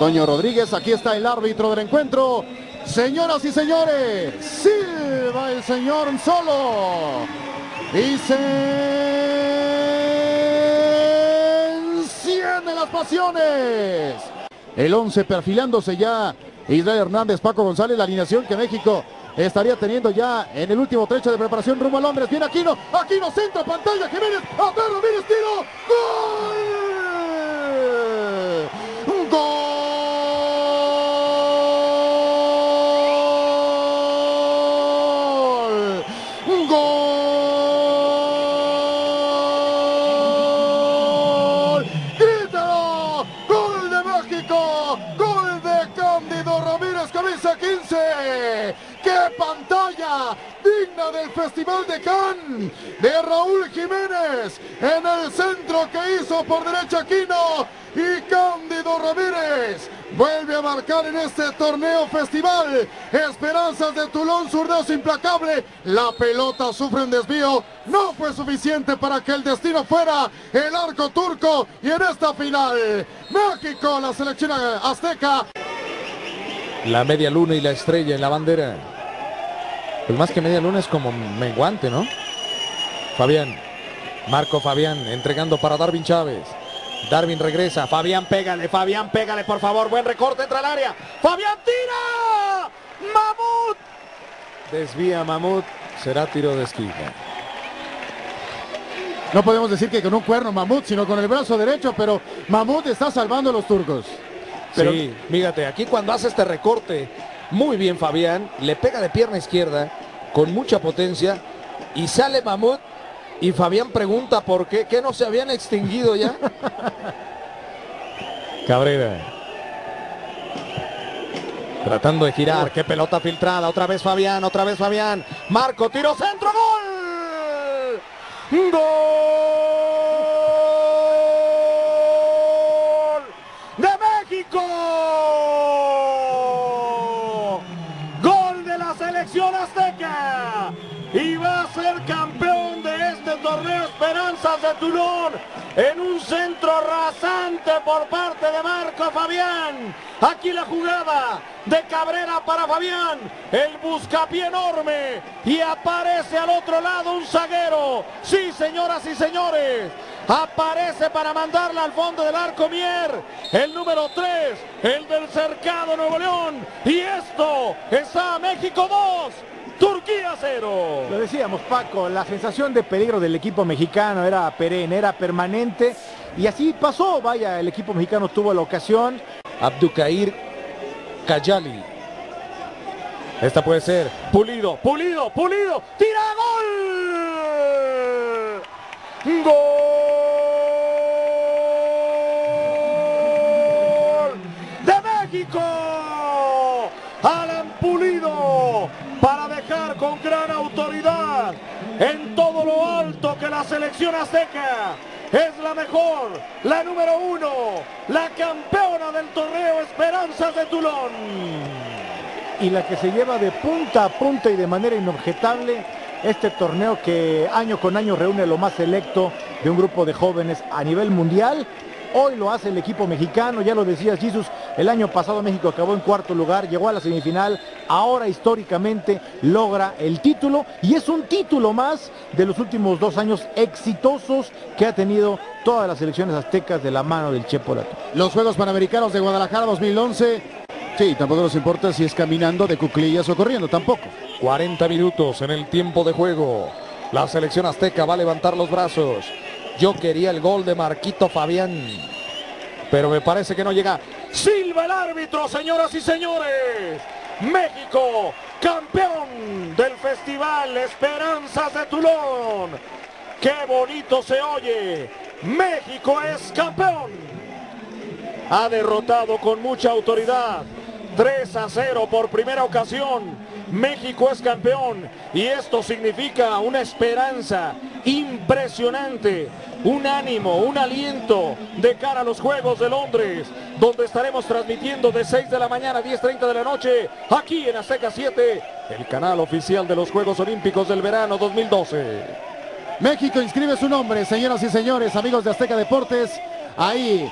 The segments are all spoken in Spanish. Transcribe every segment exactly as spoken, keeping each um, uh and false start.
Toño Rodríguez. Aquí está el árbitro del encuentro. Señoras y señores, silba el señor solo. Y se encienden las pasiones. El once perfilándose ya. Israel Hernández, Paco González, la alineación que México estaría teniendo ya en el último trecho de preparación rumbo a Londres. Viene Aquino, Aquino centro, pantalla, Jiménez, a ver, Ramírez, tiro, ¡gol! ¡Gol! ¡Gol! ¡Grítalo! ¡Gol de México! ¡Gol de Cándido Ramírez, camisa quince! ¡Qué pantalla digna del Festival de Cannes! De Raúl Jiménez en el centro que hizo por derecha Aquino, y Cándido Ramírez vuelve a marcar en este torneo festival. Esperanzas de Toulon, zurdazo implacable. La pelota sufre un desvío. No fue suficiente para que el destino fuera el arco turco. Y en esta final, México, la selección azteca. La media luna y la estrella en la bandera. Pues más que media luna es como menguante, ¿no? Fabián, Marco Fabián entregando para Darwin Chávez. Darwin regresa, Fabián pégale, Fabián pégale por favor, buen recorte, entra al área, Fabián tira, Mahmoud, desvía Mahmoud, será tiro de esquina. No podemos decir que con un cuerno Mahmoud, sino con el brazo derecho, pero Mahmoud está salvando a los turcos. Pero sí, fíjate, aquí cuando hace este recorte, muy bien Fabián, le pega de pierna izquierda, con mucha potencia, y sale Mahmoud, y Fabián pregunta por qué, ¿qué no se habían extinguido ya? Cabrera. Tratando de girar, qué pelota filtrada, otra vez Fabián, otra vez Fabián. Marco, tiro centro, gol. Gol de México. Gol de la selección azteca. Y va a ser campeón de este torneo Esperanzas de Toulon en un centro rasante por parte de Marco Fabián. Aquí la jugada de Cabrera para Fabián, el buscapié enorme, y aparece al otro lado un zaguero. Sí, señoras y señores, aparece para mandarla al fondo del arco Mier, el número tres, el del Cercado Nuevo León. Y esto está México dos, Turquía cero. Lo decíamos, Paco, la sensación de peligro del equipo mexicano era perenne, era permanente, y así pasó. Vaya, el equipo mexicano tuvo la ocasión. Abdukair Kayali. Esta puede ser. Pulido, Pulido, Pulido. ¡Tira, gol! ¡Gol de México! Alan Pulido, para dejar con gran autoridad en todo lo alto que la selección azteca es la mejor, la número uno, la campeona del torneo Esperanzas de Toulon. Y la que se lleva de punta a punta y de manera inobjetable este torneo que año con año reúne lo más selecto de un grupo de jóvenes a nivel mundial. Hoy lo hace el equipo mexicano, ya lo decías, Jesús, el año pasado México acabó en cuarto lugar, llegó a la semifinal, ahora históricamente logra el título, y es un título más de los últimos dos años exitosos que ha tenido todas las selecciones aztecas de la mano del Chepo Latón. Los Juegos Panamericanos de Guadalajara dos mil once, sí, tampoco nos importa si es caminando, de cuclillas o corriendo, tampoco. cuarenta minutos en el tiempo de juego, la selección azteca va a levantar los brazos. Yo quería el gol de Marquito Fabián, pero me parece que no llega. Silba el árbitro, señoras y señores. México, campeón del Festival Esperanzas de Toulon. ¡Qué bonito se oye! México es campeón. Ha derrotado con mucha autoridad. tres a cero por primera ocasión. México es campeón y esto significa una esperanza impresionante, un ánimo, un aliento de cara a los Juegos de Londres, donde estaremos transmitiendo de seis de la mañana a diez treinta de la noche, aquí en Azteca siete, el canal oficial de los Juegos Olímpicos del verano dos mil doce. México inscribe su nombre, señoras y señores, amigos de Azteca Deportes, ahí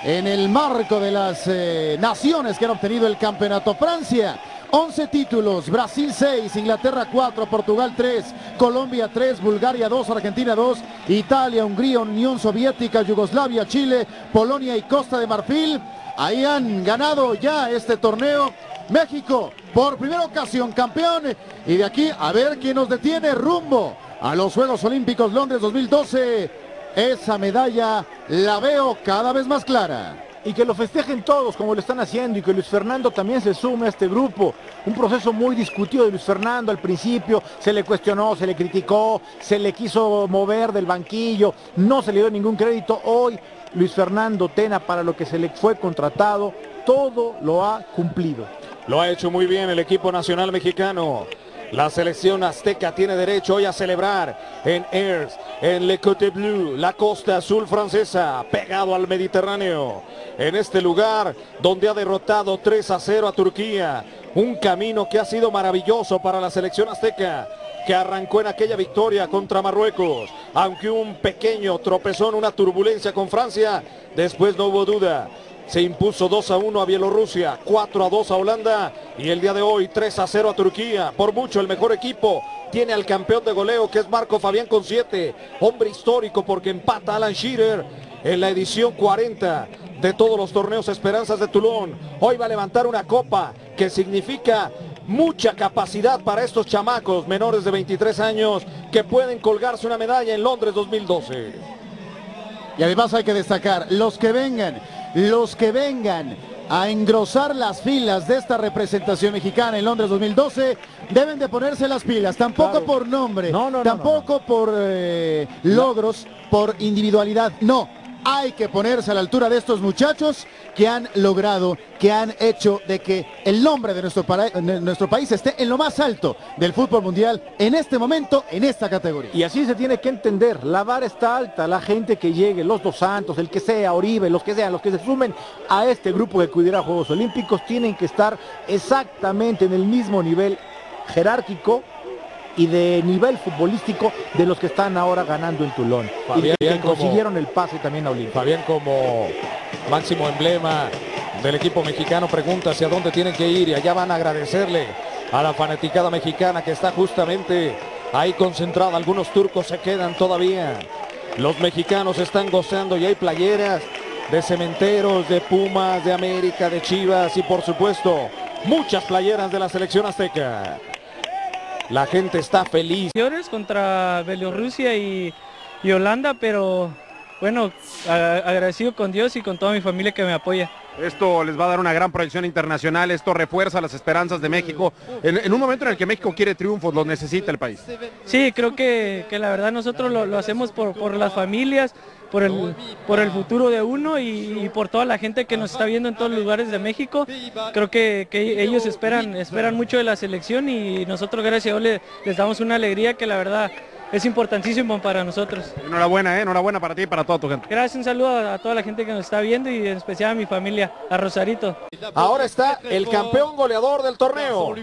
en el marco de las eh, naciones que han obtenido el campeonato. Francia, once títulos, Brasil seis, Inglaterra cuatro, Portugal tres, Colombia tres, Bulgaria dos, Argentina dos, Italia, Hungría, Unión Soviética, Yugoslavia, Chile, Polonia y Costa de Marfil. Ahí han ganado ya este torneo. México, por primera ocasión campeón, y de aquí a ver quién nos detiene rumbo a los Juegos Olímpicos Londres dos mil doce. Esa medalla la veo cada vez más clara. Y que lo festejen todos como lo están haciendo, y que Luis Fernando también se sume a este grupo. Un proceso muy discutido de Luis Fernando al principio, se le cuestionó, se le criticó, se le quiso mover del banquillo, no se le dio ningún crédito. Hoy Luis Fernando Tena, para lo que se le fue contratado, todo lo ha cumplido. Lo ha hecho muy bien el equipo nacional mexicano. La selección azteca tiene derecho hoy a celebrar en Ers, en Le Côte Bleu, la costa azul francesa, pegado al Mediterráneo. En este lugar donde ha derrotado tres a cero a Turquía. Un camino que ha sido maravilloso para la selección azteca, que arrancó en aquella victoria contra Marruecos. Aunque un pequeño tropezón, una turbulencia con Francia, después no hubo duda. Se impuso dos a uno a Bielorrusia, cuatro a dos a Holanda, y el día de hoy tres a cero a Turquía. Por mucho el mejor equipo tiene al campeón de goleo, que es Marco Fabián con siete, hombre histórico porque empata a Alan Shearer en la edición cuarenta de todos los torneos Esperanzas de Toulon. Hoy va a levantar una copa que significa mucha capacidad para estos chamacos menores de veintitrés años que pueden colgarse una medalla en Londres dos mil doce. Y además hay que destacar, los que vengan, los que vengan a engrosar las filas de esta representación mexicana en Londres dos mil doce, deben de ponerse las pilas, tampoco claro. por nombre, no, no, tampoco no, no, no. por eh, logros, por individualidad, no. Hay que ponerse a la altura de estos muchachos que han logrado, que han hecho de que el nombre de nuestro, para, de nuestro país esté en lo más alto del fútbol mundial en este momento, en esta categoría. Y así se tiene que entender, la vara está alta, la gente que llegue, los Dos Santos, el que sea, Oribe, los que sean, los que se sumen a este grupo que acudirá a Juegos Olímpicos, tienen que estar exactamente en el mismo nivel jerárquico y de nivel futbolístico de los que están ahora ganando en Toulon. Fabián, y que consiguieron como, el pase también a Olimpia. Fabián, como máximo emblema del equipo mexicano, pregunta hacia dónde tienen que ir, y allá van a agradecerle a la fanaticada mexicana que está justamente ahí concentrada. Algunos turcos se quedan todavía. Los mexicanos están gozando y hay playeras de Cementeros, de Pumas, de América, de Chivas y por supuesto muchas playeras de la selección azteca. La gente está feliz. Contra Bielorrusia y, y Holanda, pero bueno, a, agradecido con Dios y con toda mi familia que me apoya. Esto les va a dar una gran proyección internacional, esto refuerza las esperanzas de México, en, en un momento en el que México quiere triunfos, los necesita el país. Sí, creo que, que la verdad nosotros lo, lo hacemos por, por las familias, por el, por el futuro de uno y, y por toda la gente que nos está viendo en todos los lugares de México. Creo que, que ellos esperan, esperan mucho de la selección y nosotros gracias a Dios les, les damos una alegría que la verdad es importantísimo para nosotros. Enhorabuena, ¿eh? Enhorabuena para ti y para toda tu gente. Gracias, un saludo a, a toda la gente que nos está viendo y en especial a mi familia, a Rosarito. Ahora está el campeón goleador del torneo.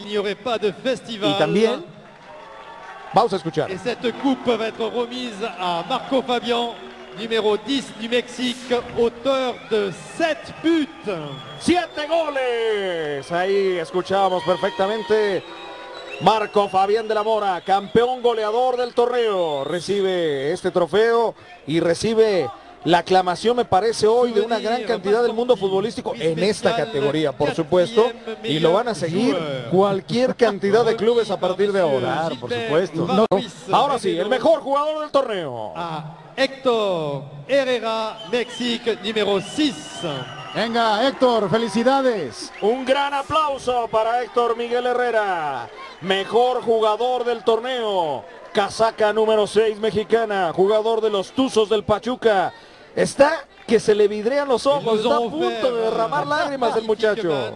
Y también vamos a escuchar. Et cette coupe va être remise à Marco Fabián, numéro diez du Mexique, auteur de sept buts. ¡Siete goles! Ahí escuchamos perfectamente. Marco Fabián de la Mora, campeón goleador del torneo, recibe este trofeo y recibe la aclamación, me parece, hoy de una gran cantidad del mundo futbolístico en esta categoría, por supuesto, y lo van a seguir cualquier cantidad de clubes a partir de ahora. Claro, por supuesto. No, no. Ahora sí, el mejor jugador del torneo. A Héctor Herrera, México, número seis. Venga, Héctor, felicidades. Un gran aplauso para Héctor Miguel Herrera, mejor jugador del torneo. Casaca número seis mexicana, jugador de los Tuzos del Pachuca. Está que se le vidrean los ojos, está a punto de derramar lágrimas el muchacho.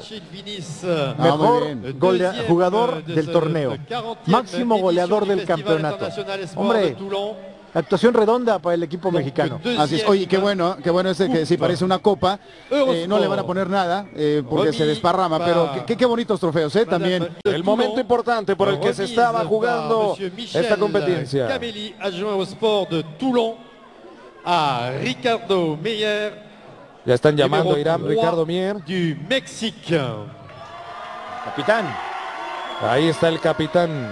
Mejor golea, jugador del torneo, máximo goleador del campeonato. Hombre, actuación redonda para el equipo mexicano. Así es. Oye, qué bueno, qué bueno ese que sí parece una copa. Eh, no le van a poner nada eh, porque se desparrama, pero qué, qué bonitos trofeos, ¿eh? También. El momento importante por el que se estaba jugando esta competencia. Cameli, adjoint au sport de Toulon, a Ricardo Meyer, Ya están llamando a Irán numéro Ricardo trois Mier. du Mexique. Capitán. Ahí está el capitán.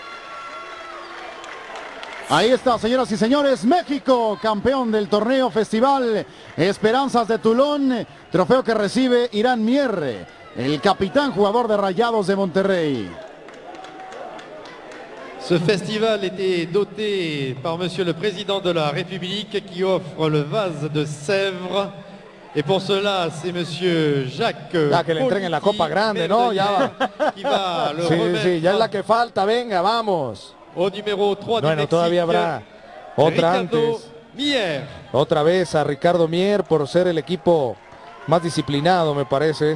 Ahí está, señoras y señores, México, campeón del torneo Festival Esperanzas de Toulon, trofeo que recibe Irán Mier, el capitán jugador de Rayados de Monterrey. Ce festival était doté par Monsieur le Président de la République qui offre le vase de Sèvres. Et pour cela, c'est Monsieur Jacques Ya que le entreguen la copa grande, ¿no? Ya va. qui va le Sí, remettre sí, ya es la que falta, venga, vamos. au numéro trois du Bueno, Mexique. todavía habrá otra Ricardo antes. Mier. Otra vez a Ricardo Mier por ser el equipo más disciplinado, me parece.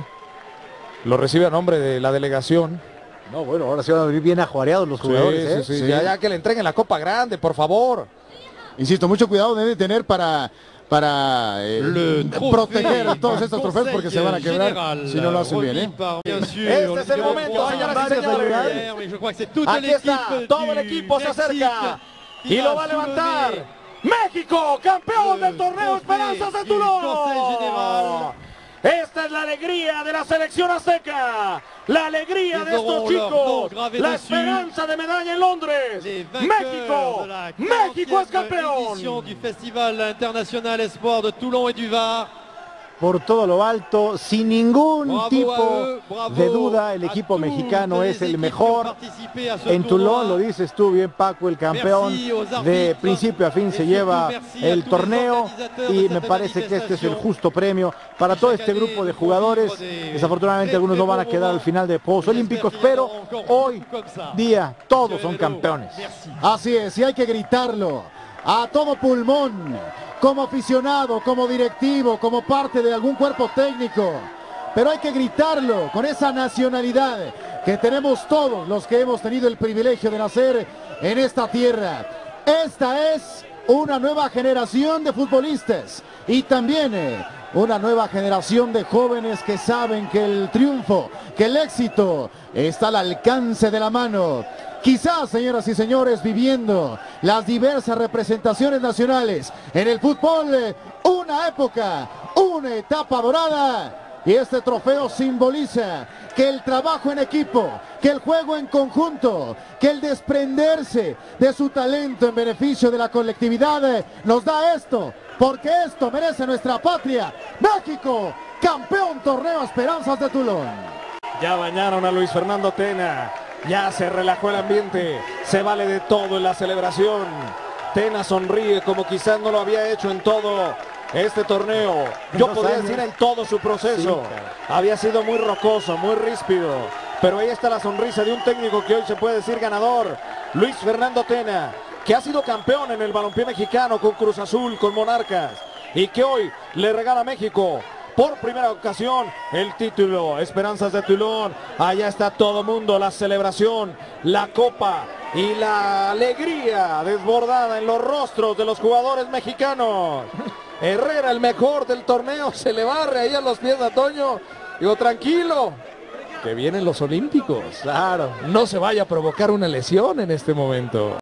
Lo recibe a nombre de la delegación. No, bueno, ahora sí van a venir bien ajuareados los jugadores, Sí, ¿eh? sí, sí, Sí. Ya, ya que le entreguen la copa grande, por favor. Insisto, mucho cuidado debe tener para, para eh, Le trophée proteger a todos du estos trofeos porque se van a quebrar Général, si no lo hacen bien, ¿eh? remis par, bien sûr, Este le es el numéro momento, trois, señoras y Jean-Baptiste señores. Aguilar, mais je crois que c'est toute Aquí está, l'équipe todo el du equipo se Mexique acerca qui y lo va a soulever levantar. México, campeón del Le torneo trophée Esperanzas de du Toulon. Conseil Général. Esta es la alegría de la selección azteca, la alegría Ils de estos auront leur nom chicos, gravé la dessus. esperanza de medalla en Londres. Les vainqueurs México, de la México es quarantième édition campeón. du Festival international Espoir de Toulon et du Var. Por todo lo alto, sin ningún Bravo tipo a eux, bravo de duda, el a equipo toutes mexicano les es el équipes mejor. qui ont participé à ce En Toulon, tournoi. lo dices tú bien, Paco, el campeón Merci aux arbitres. de principio a fin se Et lleva surtout merci a el tous les torneo organisateurs de y cette me parece que este es el manifestation. justo premio para todo este grupo de jugadores. Desafortunadamente algunos no van a quedar al final de Juegos Olímpicos, pero hoy día todos son campeones. Así es, y hay que gritarlo a todo pulmón, como aficionado, como directivo, como parte de algún cuerpo técnico. Pero hay que gritarlo con esa nacionalidad que tenemos todos los que hemos tenido el privilegio de nacer en esta tierra. Esta es una nueva generación de futbolistas y también eh, una nueva generación de jóvenes que saben que el triunfo, que el éxito está al alcance de la mano. Quizás, señoras y señores, viviendo las diversas representaciones nacionales en el fútbol, eh, una época, una etapa dorada. Y este trofeo simboliza que el trabajo en equipo, que el juego en conjunto, que el desprenderse de su talento en beneficio de la colectividad eh, nos da esto, porque esto merece nuestra patria. México, campeón torneo Esperanzas de Toulon. Ya bañaron a Luis Fernando Tena, ya se relajó el ambiente, se vale de todo en la celebración. Tena sonríe como quizás no lo había hecho en todo este torneo. Yo Dos podría años. decir en todo su proceso. Había sido muy rocoso, muy ríspido, pero ahí está la sonrisa de un técnico que hoy se puede decir ganador, Luis Fernando Tena, que ha sido campeón en el balompié mexicano con Cruz Azul, con Monarcas, y que hoy le regala a México por primera ocasión el título Esperanzas de Toulon. Allá está todo mundo, la celebración, la copa y la alegría desbordada en los rostros de los jugadores mexicanos. Herrera, el mejor del torneo, se le barre ahí a los pies a Toño. Digo, tranquilo, que vienen los Olímpicos. Claro. No se vaya a provocar una lesión en este momento.